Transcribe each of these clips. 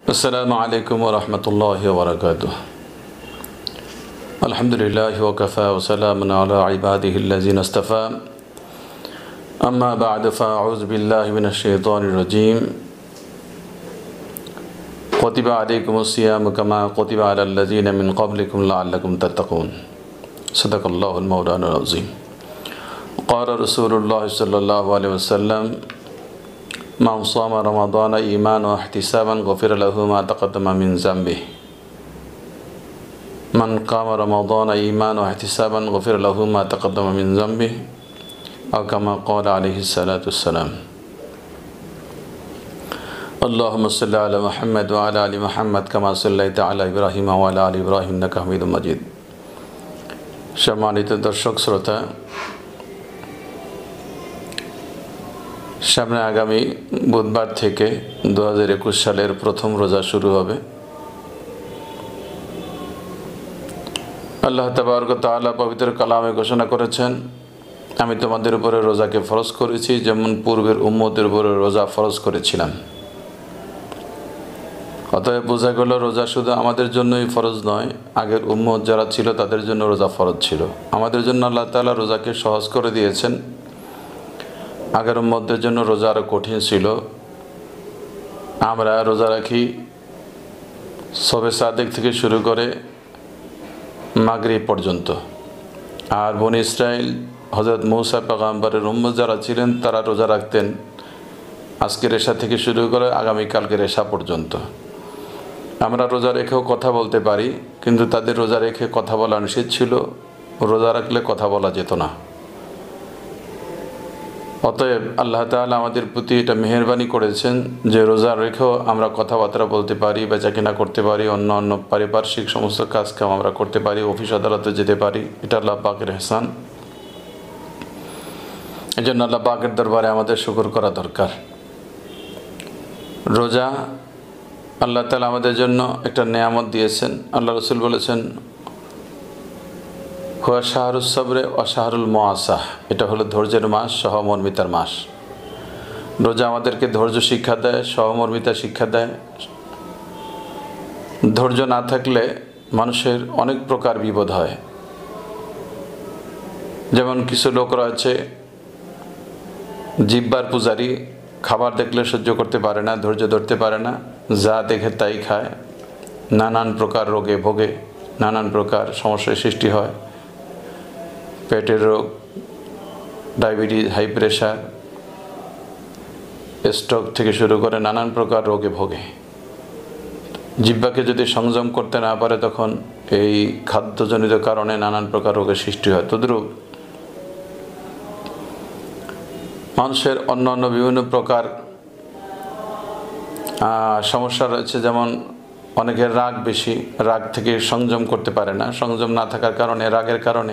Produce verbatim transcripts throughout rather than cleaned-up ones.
अस्सलामु अलैकुम व रहमतुल्लाहि व बरकातुह। अल्हम्दुलिल्लाहि व कफ़ा व सलामुन अला इबादिहिल्लज़ीना इस्तफ़ा। अम्मा बअद फ़अऊज़ु बिल्लाहि मिनश शैतानिर रजीम। कुतिबा अलैकुमुस्सियामु कमा कुतिबा अलल लज़ीना मिन क़ब्लिकुम लअल्लकुम तत्तक़ून। सदक़ल्लाहुल मौलाना अज़ीम। क़ाल रसूलुल्लाहि सल्लल्लाहु अलैहि वसल्लम मन साम रमज़ान ईमाना व इहतिसाबन गुफ़िर लहु मा तक़द्दम मिन ज़ंबिहि। मन क़ाम रमज़ान ईमाना व इहतिसाबन गुफ़िर लहु मा तक़द्दम मिन ज़ंबिहि औ कमा क़ाल अलैहिस्सलातु वस्सलाम। अल्लाहुम्मा सल्लि अला मुहम्मद व अला आलि मुहम्मद कमा सल्लैता अला इब्राहीम व अला आलि इब्राहीम इन्नका हमीदुम मजीद। सम्मानित दर्शक श्रोता, सामने आगामी बुधवार थेके दो हज़ार एकुश सालेर प्रथम रोज़ा शुरू होबे। आल्लाह तबारक व ताआला पवित्र कलामे घोषणा करेছেন, আমি তোমাদের উপরে রোজাকে ফরজ করেছি যেমন পূর্বের উম্মতের উপরে রোজা ফরজ করেছিলাম। অতএব বোঝা গেল রোজা শুধু আমাদের জন্যই ফরজ নয়, আগের উম্মত যারা ছিল তাদের জন্য রোজা ফরজ ছিল। আমাদের জন্য আল্লাহ তাআলা রোজাকে সহজ করে দিয়েছেন। আগের উম্মতদের জন্য রোজা আরও কঠিন ছিল। আমরা রোজা রাখি শবে সাদেক থেকে শুরু করে মাগরিব পর্যন্ত। আর বনি ইসরাইল হযরত মূসা পয়গম্বরের উম্মত যারা ছিলেন তারা রোজা রাখতেন আজকের এশা থেকে শুরু করে আগামীকালকের এশা পর্যন্ত। আমরা রোজা রেখেও কথা বলতে পারি, কিন্তু তাদের রোজা রেখে কথা বলা নিষেধ ছিল। রোজা রাখলে কথা বলা যেত না। অতএব আল্লাহ তাআলা আমাদের প্রতি এটা মেহেরবানি করেছেন যে রোজা রেখেও আমরা কথাবার্তা বলতে পারি, বেচাকেনা করতে পারি, অন্য অন্য পারিপার্শ্বিক সমস্ত কাজকাম আমরা করতে পারি, অফিস আদালতে যেতে পারি। এটা আল্লাহ পাকের ইহসান। এই জন্য আল্লাহ পাকের দরবারে আমাদের শুকর করা দরকার। রোজা আল্লাহ তাআলা আমাদের জন্য একটা নেয়ামত দিয়েছেন। আল্লাহ রসুল বলেছেন, হুয়া শাহরুস সবরে ও শাহরুল মুআসাহ, এটা হলো ধৈর্যের মাস, সহমর্মিতার মাস। রোজা আমাদেরকে ধৈর্য শিক্ষা দেয়, সহমর্মিতা শিক্ষা দেয়। ধৈর্য না থাকলে মানুষের অনেক প্রকার বিপদ হয়। যেমন কিছু লোক রয়েছে জিহ্বার পূজারী, খাবার দেখলে সহ্য করতে পারে না, ধৈর্য ধরতে পারে না, যা দেখে তাই খায়, নানান প্রকার রোগে ভোগে, নানান প্রকার সমস্যার সৃষ্টি হয়। পেটের রোগ, ডায়াবেটিস, হাই প্রেশার, স্ট্রোক থেকে শুরু করে নানান প্রকার রোগে ভোগে। জিহ্বাকে যদি সংযম করতে না পারে তখন এই খাদ্যজনিত কারণে নানান প্রকার রোগের সৃষ্টি হয়। তদ্রূপ মানুষের অন্য অন্য বিভিন্ন প্রকার সমস্যা রয়েছে। যেমন অনেকের রাগ বেশি, রাগ থেকে সংযম করতে পারে না। সংযম না থাকার কারণে, রাগের কারণে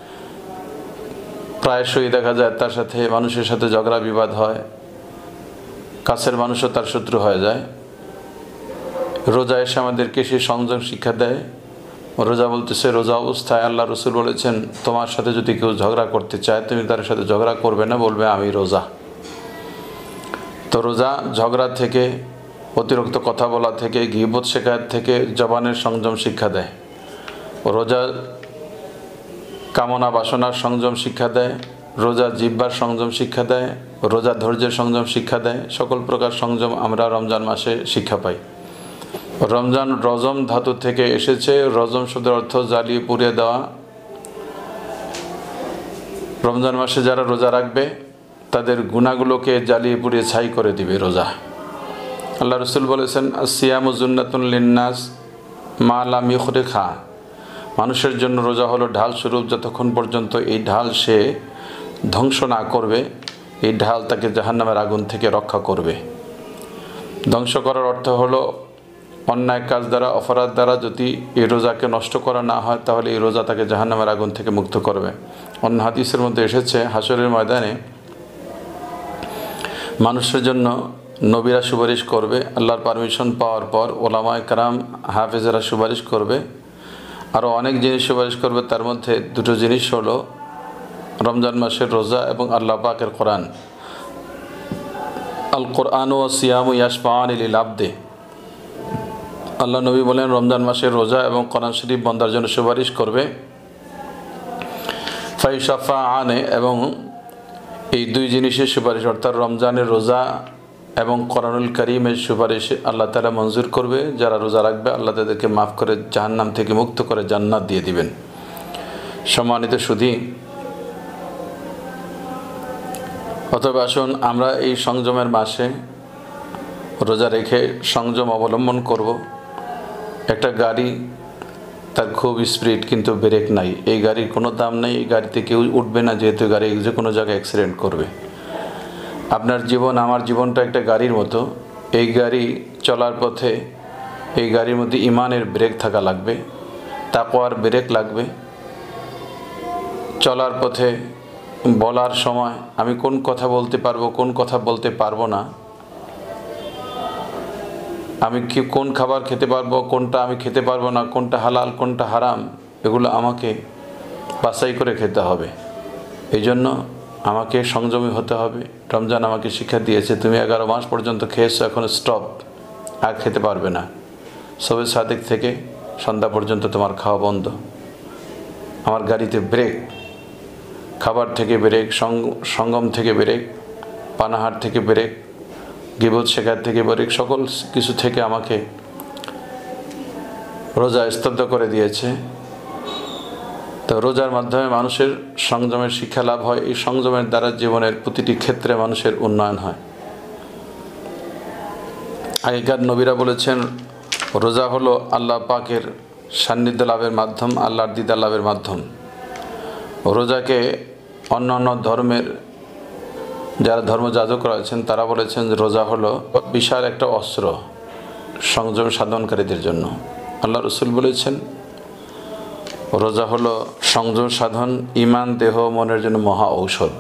প্রায়শই দেখা যায় তার সাথে মানুষের সাথে ঝগড়া বিবাদ হয়, কাছের মানুষও তার শত্রু হয়ে যায়। রোজা এসে আমাদেরকে সে সংযম শিক্ষা দেয়। রোজা বলতেছে, রোজা অবস্থায় আল্লাহ রসুল বলেছেন, তোমার সাথে যদি কেউ ঝগড়া করতে চায় তুমি তার সাথে ঝগড়া করবে না, বলবে আমি রোজা। তো রোজা ঝগড়া থেকে, অতিরিক্ত কথা বলা থেকে, গীবত শেখায়ত থেকে জবানের সংযম শিক্ষা দেয়। রোজা কামনা বাসনার সংযম শিক্ষা দেয়। রোজা জিহ্বার সংযম শিক্ষা দেয়। রোজা ধৈর্যের সংযম শিক্ষা দেয়। সকল প্রকার সংযম আমরা রমজান মাসে শিক্ষা পাই। রমজান রজম ধাতু থেকে এসেছে। রজম শব্দের অর্থ জ্বালিয়ে পুড়িয়ে দেওয়া। রমজান মাসে যারা রোজা রাখবে তাদের গুনাহগুলোকে জ্বালিয়ে পুড়িয়ে ছাই করে দিবে রোজা। আল্লাহ রসুল বলেছেন, আসিয়ামু জুন্নাতুন লিন্নাস মা লাম ইখরিখা, মানুষের জন্য রোজা হলো ঢাল স্বরূপ, যতক্ষণ পর্যন্ত এই ঢাল সে ধ্বংস না করবে, এই ঢাল তাকে জাহান্নামের আগুন থেকে রক্ষা করবে। ধ্বংস করার অর্থ হলো অন্যায় কাজ দ্বারা, অপরাধ দ্বারা যদি এই রোজাকে নষ্ট করা না হয় তাহলে এই রোজা তাকে জাহান্নামের আগুন থেকে মুক্ত করবে। অন্য হাদিসের মধ্যে এসেছে, হাশরের ময়দানে মানুষের জন্য নবীরা সুপারিশ করবে, আল্লাহর পারমিশন পাওয়ার পর ওলামায়ে কেরাম, হাফেজরা সুপারিশ করবে, আরও অনেক জিনিস সুপারিশ করবে। তার মধ্যে দুটো জিনিস হলো রমজান মাসের রোজা এবং আল্লাহ পাকের কোরআন। আল কোরআন ও সিয়ামু ইয়াশফাআনি লিল আবদি, আল্লাহ নবী বলেন, রমজান মাসে রোজা এবং কোরআন শরীফ বন্দার জন্য সুপারিশ করবে। ফাইসাফা আনে, এবং এই দুই জিনিসের সুপারিশ অর্থাৎ রমজানের রোজা এবং কোরআনুল কারীমের সুপারিশ আল্লাহ তাআলা মঞ্জুর করবে। যারা রোজা রাখবে আল্লাহ তাদেরকে মাফ করে জাহান্নাম থেকে মুক্ত করে জান্নাত দিয়ে দিবেন। সম্মানিত সুধী, অতএব আসুন আমরা এই সংযমের মাসে রোজা রেখে সংযম অবলম্বন করব। একটা গাড়ি, তার খুব স্পিড কিন্তু ব্রেক নাই, এই গাড়ির কোনো দাম নেই, এই গাড়িতে কেউ উঠবে না, যেহেতু গাড়ি যে কোনো জায়গায় অ্যাক্সিডেন্ট করবে। আপনার জীবন, আমার জীবনটা একটা গাড়ির মতো। এই গাড়ি চলার পথে এই গাড়ির মধ্যে ইমানের ব্রেক থাকা লাগবে, তাকওয়ার ব্রেক লাগবে। চলার পথে বলার সময় আমি কোন কথা বলতে পারবো, কোন কথা বলতে পারবো না, আমি কি কোন খাবার খেতে পারবো, কোনটা আমি খেতে পারবো না, কোনটা হালাল কোনটা হারাম, এগুলো আমাকে বাছাই করে খেতে হবে। এই জন্য আমাকে সংযমী হতে হবে। রমজান আমাকে শিক্ষা দিয়েছে, তুমি এগারো মাস পর্যন্ত খেয়েছো, এখন স্টপ, আর খেতে পারবে না। সবে সাদেক থেকে সন্ধ্যা পর্যন্ত তোমার খাওয়া বন্ধ। আমার গাড়িতে ব্রেক, খাবার থেকে ব্রেক, সঙ্গম থেকে ব্রেক, পানাহার থেকে ব্রেক, গীবত শেখার থেকে ব্রেক, সকল কিছু থেকে আমাকে রোজা স্তব্ধ করে দিয়েছে। তো রোজার মাধ্যমে মানুষের সংযমের শিক্ষা লাভ হয়। এই সংযমের দ্বারা জীবনের প্রতিটি ক্ষেত্রে মানুষের উন্নয়ন হয়। আগেকার নবীরা বলেছেন, রোজা হলো আল্লাহ পাকের সান্নিধ্য লাভের মাধ্যম, আল্লাহর দিদার লাভের মাধ্যম। রোজাকে অন্যান্য ধর্মের যারা ধর্মযাজকরা আছেন তারা বলেছেন রোজা হলো বিশাল একটা অস্ত্র সংযম সাধনকারীদের জন্য। আল্লাহ রসুল বলেছেন রোজা হলো সংযম সাধন, ইমান, দেহ, মনের জন্য মহা ঔষধ।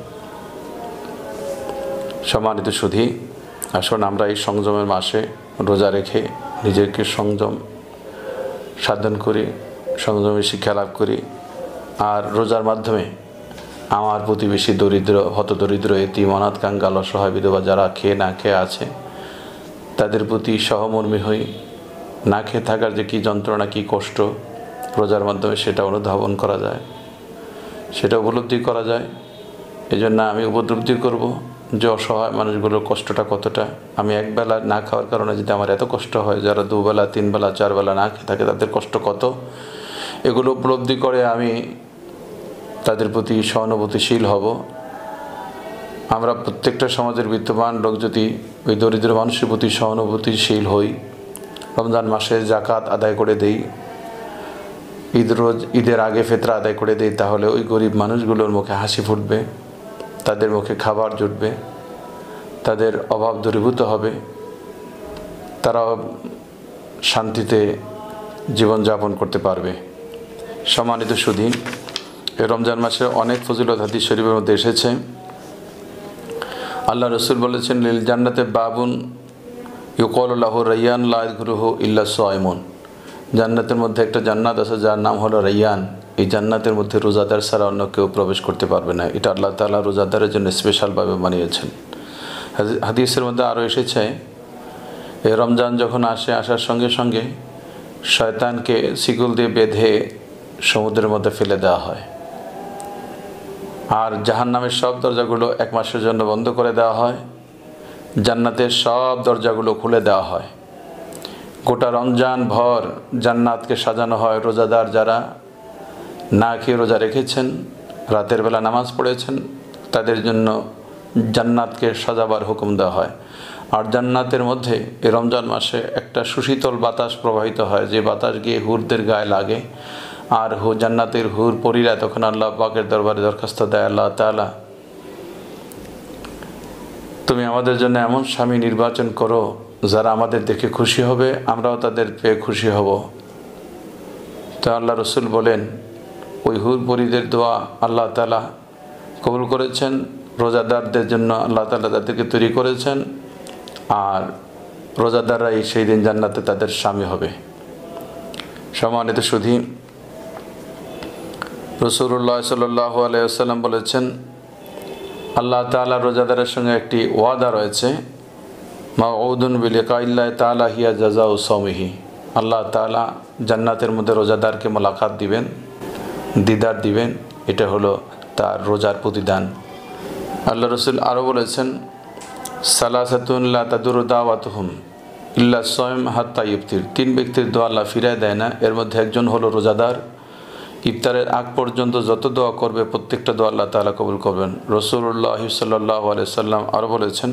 সম্মানিত সুধী, আসুন আমরা এই সংযমের মাসে রোজা রেখে নিজেকে সংযম সাধন করি, সংযমের শিক্ষা লাভ করি। আর রোজার মাধ্যমে আমার প্রতিবেশী দরিদ্র, হতদরিদ্র, এতিম, অনাথ, কাঙ্গাল, অসহায়, বিধবা যারা খেয়ে না খেয়ে আছে তাদের প্রতি সহমর্মী হই। না খেয়ে থাকার যে কী যন্ত্রণা, কী কষ্ট রোজার মাধ্যমে সেটা অনুধাবন করা যায়, সেটা উপলব্ধি করা যায়। এই জন্য আমি উপলব্ধি করব যে অসহায় মানুষগুলোর কষ্টটা কতটা। আমি একবেলা না খাওয়ার কারণে যদি আমার এত কষ্ট হয়, যারা দুবেলা, তিনবেলা, চারবেলা না খেয়ে থাকে তাদের কষ্ট কত, এগুলো উপলব্ধি করে আমি তাদের প্রতি সহানুভূতিশীল হব। আমরা প্রত্যেকটা সমাজের বিদ্যমান লোক যদি ওই দরিদ্র মানুষের প্রতি সহানুভূতিশীল হই, রমজান মাসে জাকাত আদায় করে দেই, ঈদ রোজ ঈদের আগে ফিতরা আদায় করে দেই, তাহলে ওই গরিব মানুষগুলোর মুখে হাসি ফুটবে, তাদের মুখে খাবার জুটবে, তাদের অভাব দূরীভূত হবে, তারা শান্তিতে জীবনযাপন করতে পারবে। সম্মানিত সুধী, এই রমজান মাসে অনেক ফজিলত হাদিস শরীফের মধ্যে এসেছে। আল্লাহ রসুল বলেছেন, লিল জান্নাতে বাবুন ইউকালু লাহু রায়্যান লা ইয়াদখুলুহু ইল্লা সায়মুন। জান্নাতের মধ্যে একটা জান্নাত আছে যার নাম হলো রায়্যান। এই জান্নাতের মধ্যে রোজাদার ছাড়া অন্য কেউ প্রবেশ করতে পারবে না। এটা আল্লাহ তাআলা রোজাদারের জন্য স্পেশালভাবে বানিয়েছেন। হাদিসের মধ্যে আরও এসেছে, এই রমজান যখন আসে, আসার সঙ্গে সঙ্গে শয়তানকে শিকল দিয়ে বেঁধে সমুদ্রের মধ্যে ফেলে দেওয়া হয়, আর জাহান্নামের সব দরজাগুলো এক মাসের জন্য বন্ধ করে দেওয়া হয়, জান্নাতের সব দরজাগুলো খুলে দেওয়া হয়। গোটা রমজান ভর জান্নাতকে সাজানো হয়। রোজাদার যারা না খেয়ে রোজা রেখেছেন, রাতের বেলা নামাজ পড়েছেন, তাদের জন্য জান্নাতকে সাজাবার হুকুম দেওয়া হয়। আর জান্নাতের মধ্যে এই রমজান মাসে একটা সুশীতল বাতাস প্রবাহিত হয়, যে বাতাস গিয়ে হুরদের গায়ে লাগে। আর হু জান্নাতের হুর পরীরা তখন আল্লাহ পাকের দরবারে দরখাস্ত দেয়, আল্লাহ তাআলা তুমি আমাদের জন্য এমন স্বামী নির্বাচন করো যারা আমাদের দেখে খুশি হবে, আমরাও তাদের পেয়ে খুশি হব। তো আল্লাহ রসুল বলেন, ওই হুর পরীদের দোয়া আল্লাহ তাআলা কবুল করেছেন। রোজাদারদের জন্য আল্লাহ তাআলা তাদেরকে তৈরি করেছেন, আর রোজাদাররাই সেই দিন জান্নাতে তাদের স্বামী হবে। সম্মানিত সুধী, রাসূলুল্লাহ সাল্লাল্লাহু আলাইহি ওয়াসাল্লাম বলেছেন, আল্লাহ তাআলা রোজাদারের সঙ্গে একটি ওয়াদা রয়েছে, মাউউদুন বিলিকাইল্লাহি তাআলা হিয়া জাযাউ সাওমিহি। আল্লাহ তাআলা জান্নাতের মধ্যে রোজাদারকে মোলাকাত দিবেন, দিদার দিবেন। এটা হলো তার রোজার প্রতিদান। আল্লাহ রসুল আরও বলেছেন, সালাসাতুন লা তাদুরু দাওয়াতুহুম ইল্লা সাইম হাত্তা ইফতির। তিন ব্যক্তির দোয়া আল্লাহ ফিরায় দেয় না, এর মধ্যে একজন হলো রোজাদার। ইফতারের আগ পর্যন্ত যত দোয়া করবে প্রত্যেকটা দোয়া আল্লাহ তাআলা কবুল করবেন। রাসূলুল্লাহ সাল্লাল্লাহু আলাইহি সাল্লাম আরও বলেছেন,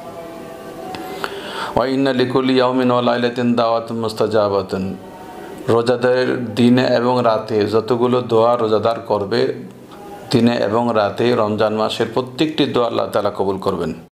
ওয়া ইন্না লিকুল্লি ইয়াউমিন ওয়া লাইলাতিন দাওয়াতুন মুস্তাজাবাতুন। রোজাদারের দিনে এবং রাতে যতগুলো দোয়া রোজাদার করবে, দিনে এবং রাতে রমজান মাসের প্রত্যেকটি দোয়া আল্লাহ তাআলা কবুল করবেন।